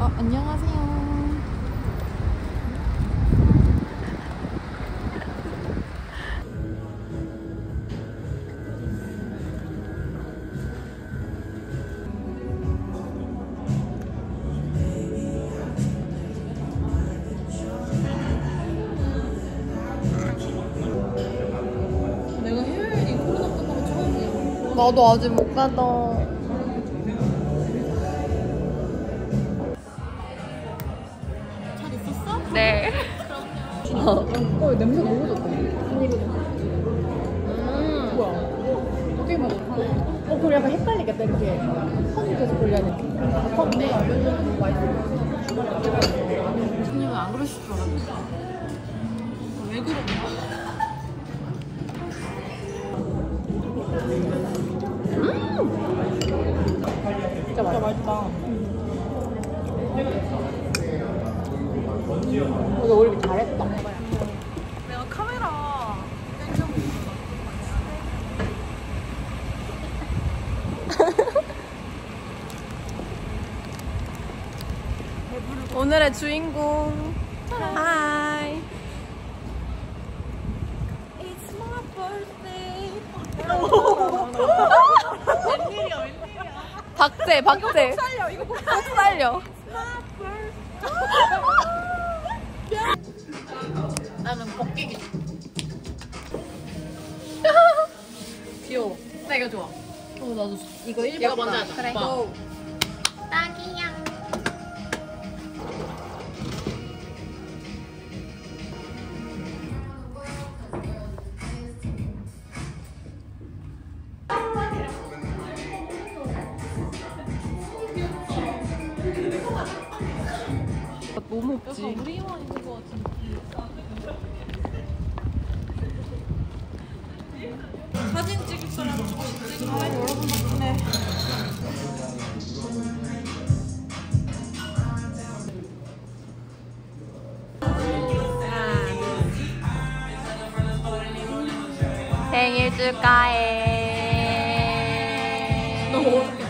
안녕하세요. 내가 해외여행 코로나 끝나고 처음이야. 나도 아직 못 가다. 잘 있었어? 네. 냄새 너무 좋다. 뭐야? 어떻게 먹어? 그래 약간 헷갈리겠다 이렇게. 선이 계속 걸려야 돼. 네. 알려주는 거 맛있어. 준이는 안 그러실 줄 알았는데. 왜 그러냐? 진짜 맛있다. 너 오늘 잘했다. 내가 카메라 오늘의 주인공. 하이. It's my birthday. 웬일이야 웬일이야. 박제. 살려 이거 꼭 꼭 살려. 나는 벗기기. 귀여워. 나 이거 좋아. 나도 이거 1번. 이거 먼저 하자. 그래. 딱이야. 뭐 먹지? 우리만 있는 거 같은데. 사진 찍을 사람 조금씩 찍어. 여러분 덕분에. 생일 축하해. 너무 어떡해.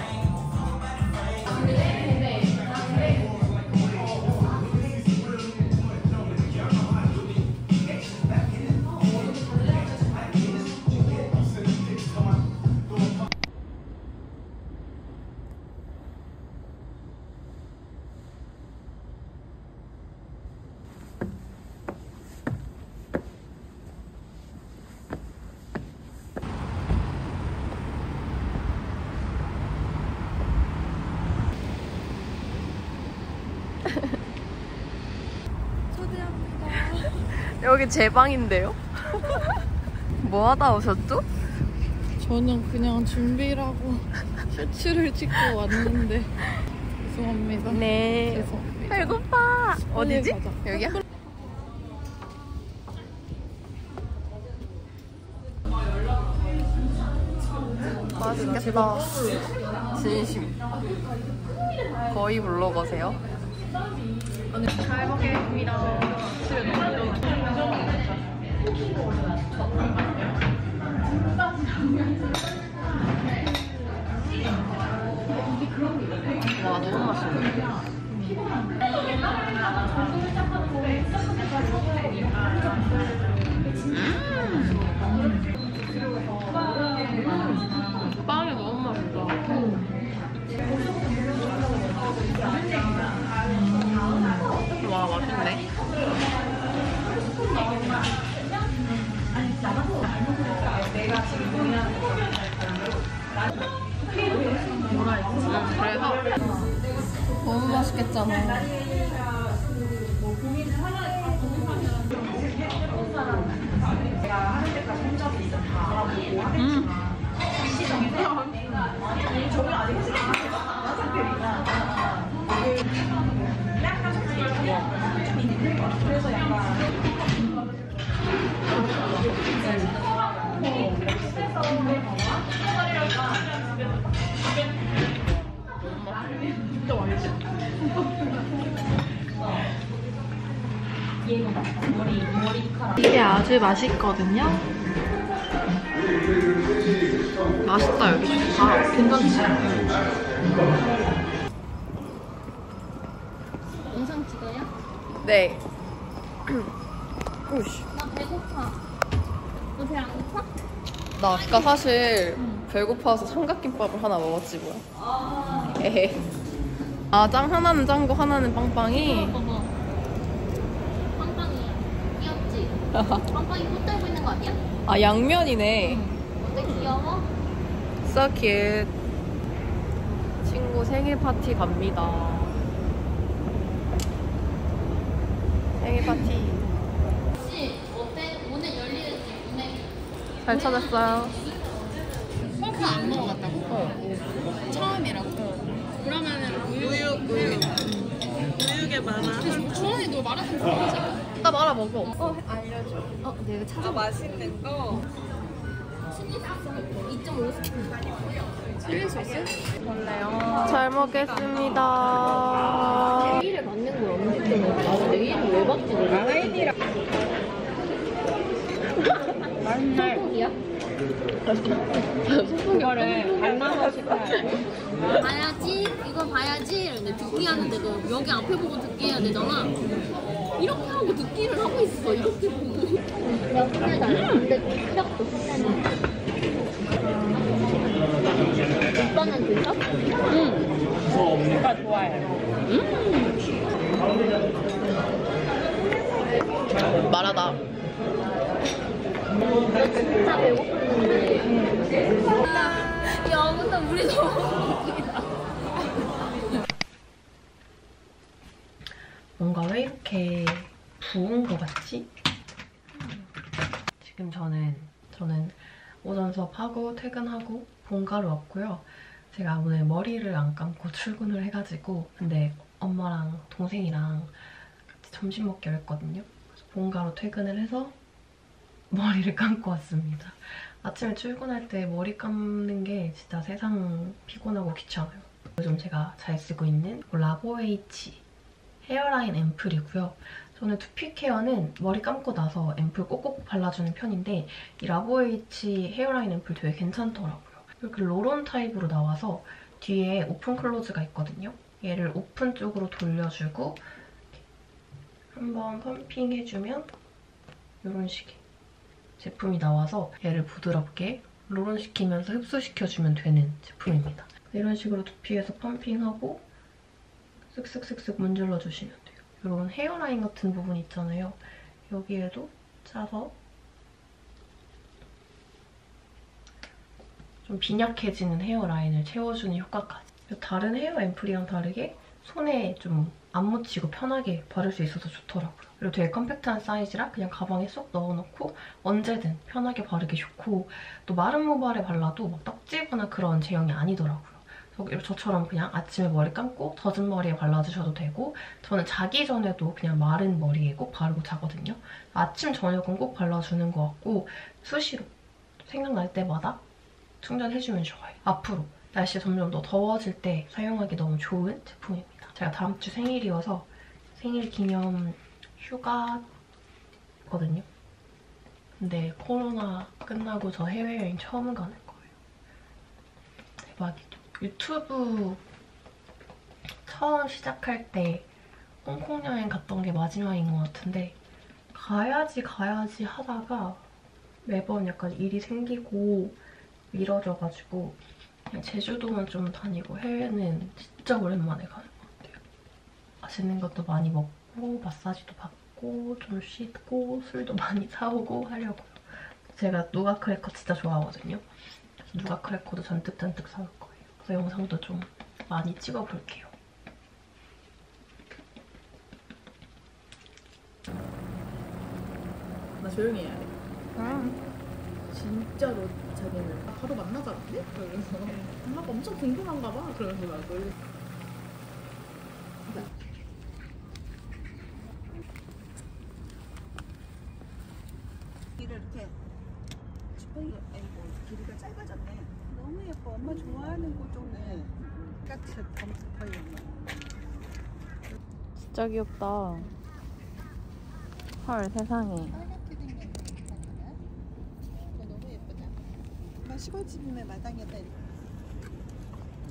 여기 제 방인데요? 뭐 하다 오셨죠? 저는 그냥 준비를 하고 셔츠를 찍고 왔는데 죄송합니다. 네. 죄송합니다. 배고파. 어디지? 가자. 여기야? 맛있겠다. 진심. 거의 블로거세요? 잘 먹겠습니다. 와, 너무 맛있네. 빵이 너무 맛있다. 와, 맛있네. 그래서 너무 맛있겠잖아. 이게 아주 맛있거든요. 맛있다. 여기 좋다. 괜찮지? 네. 우씨. 나 배고파. 너 배 안 고파? 나 아까 사실 배고파서 삼각김밥을 하나 먹었지 뭐야. 에헤. 아, 짱 하나는 짱구 하나는 빵빵이. 봐봐. 빵빵이 귀엽지? 빵빵이 꽃 달고 있는 거 아니야? 아, 양면이네. 어때 귀여워? So cute. 친구 생일 파티 갑니다. 생일 파티. 혹시 어때? 오늘 열리는지 오늘 잘 찾았어요. 펄프 안 먹어봤다고? 처음이라고? 그러면은 우유게 많아. 주원이 너 마라탕 좋아하잖아. 나 말아 먹어. 알려줘. 내가 찾아. 맛있는 거. 칠리 소스 2.5스푼. 칠리 소스? 잘 먹겠습니다. 내일에 받는 걸 언제 때문에 나도 내일을 왜 받지? 아이디랑 맛있네. 소고기야? 이거를 반나서 시켜야 돼. 봐야지 이거 봐야지 이러는데 듣기 하는데도 여기 앞에 보고 듣기 해야 되잖아. 이렇게 하고 듣기를 하고 있어. 이렇게 보고. 내가 손을 달랐는데 시작도 손을. 오빠는 드셔? 오빠 좋아해. 말하다. 진짜 배고팠는데. 야, 근데 우리 너무 웃기다. 뭔가 왜 이렇게 부은 거 같지? 지금 저는 오전 수업하고 퇴근하고 본가로 왔고요. 제가 오늘 머리를 안 감고 출근을 해가지고 근데 엄마랑 동생이랑 같이 점심 먹기로 했거든요. 그래서 본가로 퇴근을 해서 머리를 감고 왔습니다. 아침에 출근할 때 머리 감는 게 진짜 세상 피곤하고 귀찮아요. 요즘 제가 잘 쓰고 있는 라보에이치 헤어라인 앰플이고요. 저는 두피 케어는 머리 감고 나서 앰플 꼭꼭 발라주는 편인데 이 라보에이치 헤어라인 앰플 되게 괜찮더라고요. 이렇게 로론 타입으로 나와서 뒤에 오픈 클로즈가 있거든요. 얘를 오픈 쪽으로 돌려주고 한번 펌핑해주면 이런 식의 제품이 나와서 얘를 부드럽게 롤온시키면서 흡수시켜주면 되는 제품입니다. 이런 식으로 두피에서 펌핑하고 쓱쓱쓱쓱 문질러주시면 돼요. 이런 헤어라인 같은 부분 있잖아요. 여기에도 짜서 좀 빈약해지는 헤어라인을 채워주는 효과까지. 다른 헤어 앰플이랑 다르게 손에 좀 안 묻히고 편하게 바를 수 있어서 좋더라고요. 그리고 되게 컴팩트한 사이즈라 그냥 가방에 쏙 넣어놓고 언제든 편하게 바르기 좋고 또 마른 모발에 발라도 막 떡지거나 그런 제형이 아니더라고요. 저처럼 그냥 아침에 머리 감고 젖은 머리에 발라주셔도 되고 저는 자기 전에도 그냥 마른 머리에 꼭 바르고 자거든요. 아침, 저녁은 꼭 발라주는 것 같고 수시로 생각날 때마다 충전해주면 좋아요. 앞으로 날씨가 점점 더 더워질 때 사용하기 너무 좋은 제품입니다. 제가 다음 주 생일이어서 생일 기념 휴가거든요. 근데 코로나 끝나고 저 해외여행 처음 가는 거예요. 대박이죠. 유튜브 처음 시작할 때 홍콩 여행 갔던 게 마지막인 것 같은데 가야지 하다가 매번 약간 일이 생기고 미뤄져가지고 그냥 제주도만 좀 다니고 해외는 진짜 오랜만에 가는 것 같아요. 맛있는 것도 많이 먹고 마사지도 받고 좀 씻고 술도 많이 사오고 하려고요. 제가 누가 크래커 진짜 좋아하거든요. 그래서 누가 크래커도 잔뜩 사올 거예요. 그래서 영상도 좀 많이 찍어볼게요. 나 조용히 해야 돼. 진짜로 자기는 바로 만나자는데? 그러면서 엄마가 엄청 궁금한가 봐. 그러면서 나 놀랬어. 길을 이렇게 주방이 아이고 길이가 짧아졌네. 너무 예뻐. 엄마 좋아하는 거 좀 해. 같이 검색하여. 진짜 귀엽다. 헐 세상에. 빨갛게 생긴 마당이야. 이거 너무 예쁘다. 엄마 시골집에 마당이었다.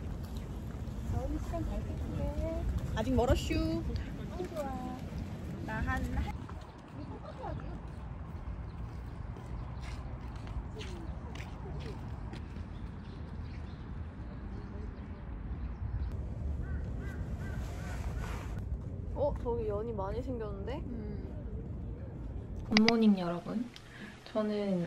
겨울 시간 잘 쓸게. 아직 멀었슈. 좋아. 저기 연이 많이 생겼는데? 굿모닝 여러분. 저는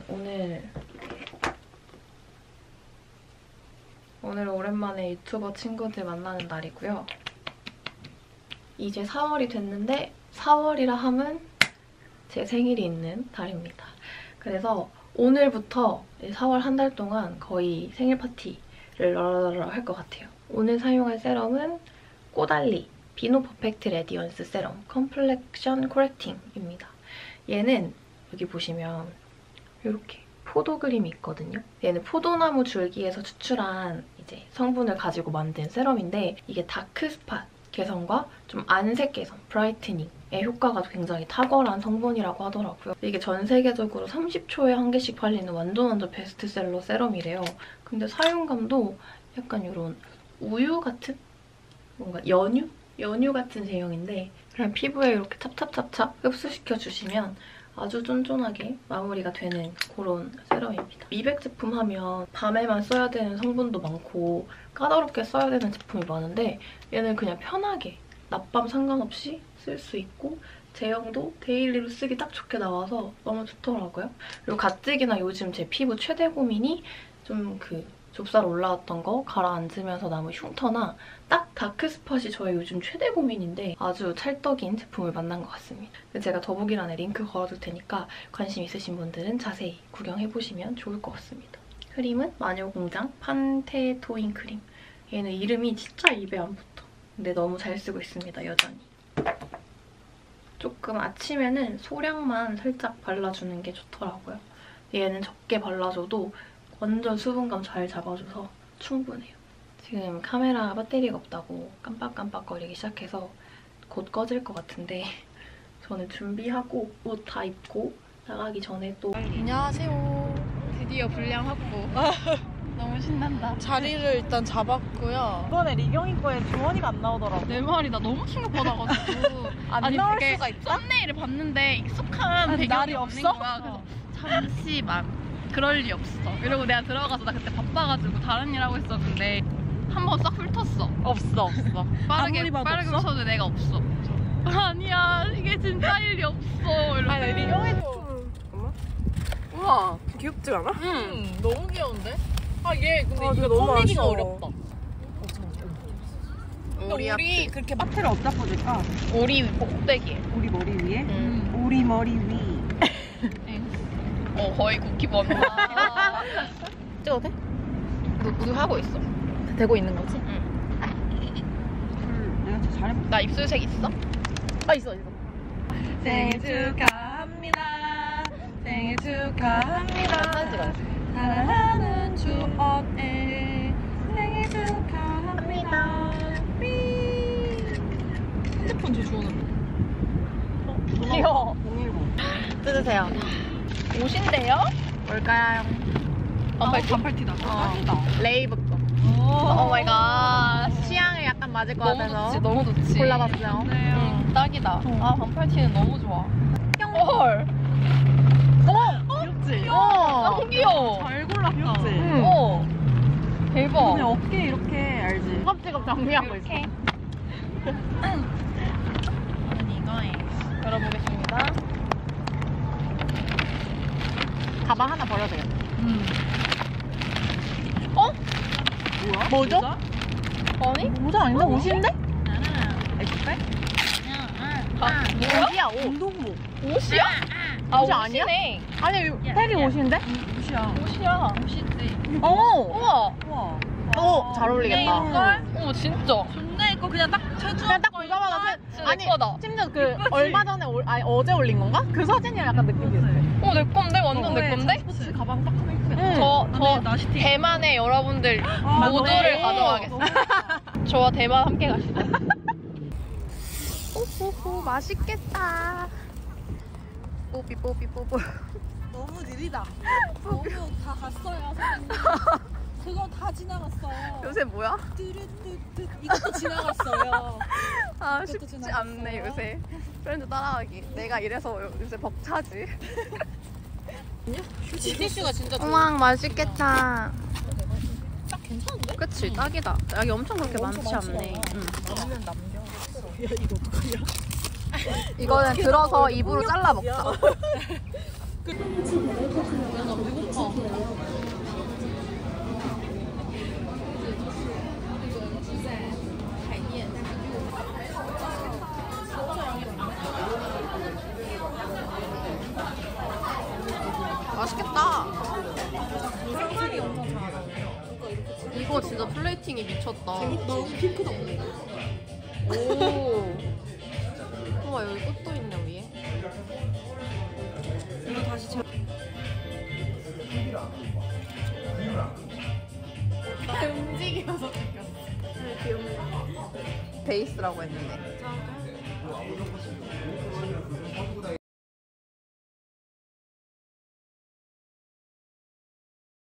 오늘 오랜만에 유튜버 친구들 만나는 날이고요. 이제 4월이 됐는데 4월이라 함은 제 생일이 있는 달입니다. 그래서 오늘부터 4월 한 달 동안 거의 생일 파티를 할 것 같아요. 오늘 사용할 세럼은 꼬달리 비노 퍼펙트 레디언스 세럼 컴플렉션 코렉팅입니다. 얘는 여기 보시면 이렇게 포도 그림이 있거든요. 얘는 포도나무 줄기에서 추출한 이제 성분을 가지고 만든 세럼인데 이게 다크스팟 개선과 좀 안색 개선, 브라이트닝의 효과가 굉장히 탁월한 성분이라고 하더라고요. 이게 전 세계적으로 30초에 한 개씩 팔리는 완전 베스트셀러 세럼이래요. 근데 사용감도 약간 이런 우유 같은? 뭔가 연유 같은 제형인데 그냥 피부에 이렇게 찹찹찹찹 흡수시켜주시면 아주 쫀쫀하게 마무리가 되는 그런 세럼입니다. 미백 제품 하면 밤에만 써야 되는 성분도 많고 까다롭게 써야 되는 제품이 많은데 얘는 그냥 편하게 낮밤 상관없이 쓸 수 있고 제형도 데일리로 쓰기 딱 좋게 나와서 너무 좋더라고요. 그리고 가뜩이나 요즘 제 피부 최대 고민이 좀 좁쌀 올라왔던 거 가라앉으면서 남은 흉터나 딱 다크스팟이 저의 요즘 최대 고민인데 아주 찰떡인 제품을 만난 것 같습니다. 제가 더보기란에 링크 걸어둘 테니까 관심 있으신 분들은 자세히 구경해보시면 좋을 것 같습니다. 크림은 마녀공장 판테토인 크림. 얘는 이름이 진짜 입에 안 붙어. 근데 너무 잘 쓰고 있습니다, 여전히. 조금 아침에는 소량만 살짝 발라주는 게 좋더라고요. 얘는 적게 발라줘도 완전 수분감 잘 잡아줘서 충분해요. 지금 카메라 배터리가 없다고 깜빡깜빡거리기 시작해서 곧 꺼질 것 같은데 저는 준비하고 옷 다 입고 나가기 전에 또 안녕하세요. 드디어 분량 확보. 너무 신난다. 자리를 일단 잡았고요. 이번에 리경이 거에 주원이가 안 나오더라고. 내 말이 나 너무 충격받아가지고 안 나올 되게 수가 있어? 썸네일을 봤는데 익숙한 배경이 날이 없는 없어? 거야. 그래서 잠시만 그럴 리 없어. 이러고 내가 들어가서 나 그때 바빠가지고 다른 일 하고 있었는데 한 번 싹 훑었어. 없어. 빠르게 봐도 없어? 쳐도 내가 없어. 아니야 이게 진짜 일이 없어. 이러고. 아니 리경이도 잠깐만. 우와 귀엽지 않아? 응. 너무 귀여운데? 아, 얘 근데 이거 이거 너무 꺼내기가 아쉬워. 어렵다. 우리 그렇게 파트를 어디다 꽂을까? 오리 꼭대기에. 우리 머리 위에? 응. 우리 머리 위. 거의 쿠키 번호. 찍어도 돼? 너 하고 있어. 되고 있는 거지? 내가 진짜 잘해볼게. 나 입술색 있어? 아, 있어. 생일 축하합니다. 생일 축하합니다. 사진 찍어야지. 사랑하는 주언의 생일 축하합니다. 핸드폰 줘 주는. 귀여워. 010. 뜯으세요. 옷인데요? 뭘까요? 반팔티다. 레이브 거. 오 마이 갓. 취향을 약간 맞을 것 너무 같아서 좋지, 너무 좋지. 골라봤어요. 응, 딱이다. 아, 반팔티는 너무 좋아. 헐. 귀엽지? 너무 귀여워. 잘 골랐다. 귀엽지? 응. 대박. 그냥 어깨 이렇게 알지? 껍질껍 정리하고 있어. 이렇게. 이거에 열어보겠습니다. 가방 하나 버려도 돼요. 뭐야? 뭐죠? 모자? 아니? 모자 아닌데? 옷인데? 에스페? 옷이야, 옷. 운동복. 옷이야? 아, 옷이 아니야? 옷이네. 아니, 테리 옷인데? 옷이야. 옷이야. 옷이지. 어! 우와. 오, 잘 어울리겠다. 오, 진짜. 좋네. 이거 그냥 딱 체중. 그냥 딱 보자마자 진짜 아니 내 거다. 심지어 얼마 전에 어제 올린 건가? 그 사진이랑 약간 느낌 비슷해. 내 건데? 완전 내 건데? 스포츠 가방 딱 하면 예쁘겠다. 응. 저 나시티. 대만의 여러분들 아, 모두를 너무- 가져가겠습니다. 저와 대만 함께 가시죠. 오호호 맛있겠다. 뽀삐. 너무 느리다. 너무 다 갔어요, 선생님. 그거 다 지나갔어요. 요새 뭐야? 뚜루뚜뚜 이것도 지나갔어요. 아 그것도 쉽지 지나갔어요. 않네 요새. 브랜드 따라가기. 내가 이래서 요새 벅차지. 티슈가 진짜 우와 맛있겠다. 딱 괜찮은데? 그치 딱이다. 여기 엄청 그렇게 많지 않네. 응. 야 이거 어떡하냐? 이거는 들어서 입으로 잘라 먹자. 나 배고파. 맛있겠다. 이거 진짜 플레이팅이 미쳤다. 너무 핑크도 없네. 오. 우와 여기 꽃도 있네 위에. 이거 다시 제 움직여서 찍혔어. 베이스라고 했는데.